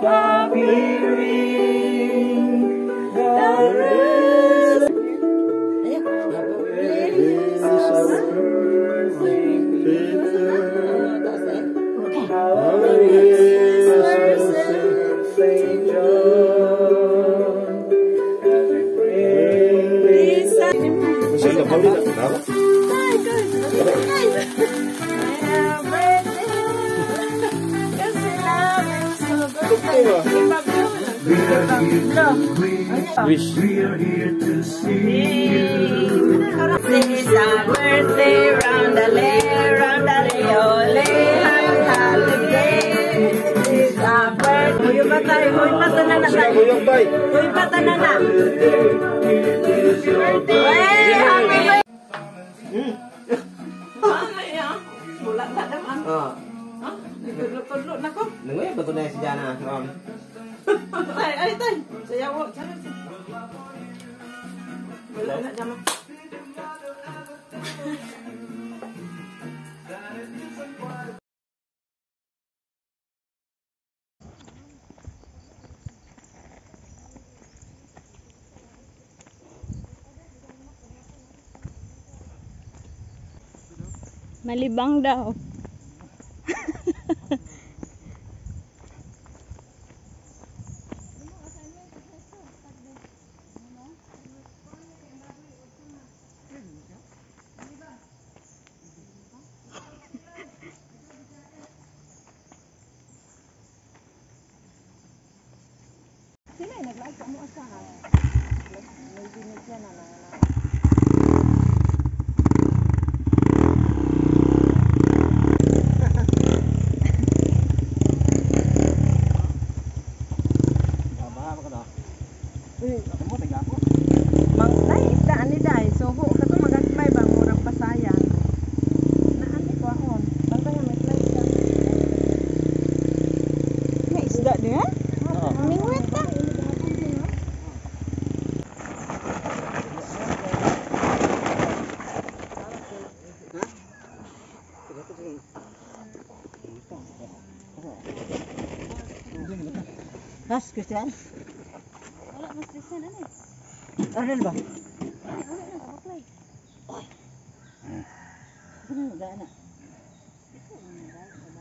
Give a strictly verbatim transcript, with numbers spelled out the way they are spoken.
appearing the rest. Saint John, as we bring Sendo Pauli tak? Kenapa? Wish. We are here to see you. It's our birthday, round the lay, round the lay, ole, happy holiday. It's our birthday. Huy patay, huy patay na na. Huyong bay. Huy patay na na. Hey, happy birthday. Hmm. Ano yan? Mula na naman. Ah. Ha? Nagtudlo-tudlo na ko. Nengoy betul na si Jana, Ron. Ay, ay, tay. Sayaw, sayaw. Wala na naman. Malibang daw. Sino yung nag-like mo asahan? May binigyan na na. Mang dai isda ani dai soho kato magaslay bang murang pasayan. Naan ni ko on. Basta nga may slide ka. May isda di ha? Oo. Mingwit ta. Mas Christian? Wala mas Christian ano eh. Arnel ba? Wala na kapaklay. Ano na gana? Ito ang